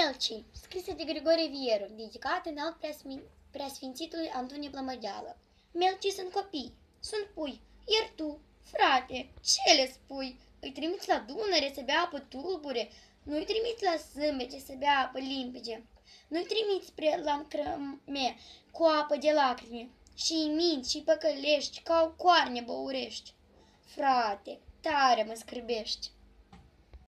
Melcii, scrisă de Grigore Vieru, dedicat în alt preasfințitului Antonie Plămădeală. Melcii sunt copii, sunt pui, iar tu, frate, ce le spui? Îi trimiți la Dunăre să bea apă tulbure, nu-i trimiți la Sâmbete să bea apă limpede, nu-i trimiți spre Lancrăme cu apă de lacrime și-i minți și-i păcălești ca o coarne băurești. Frate, tare mă scârbești.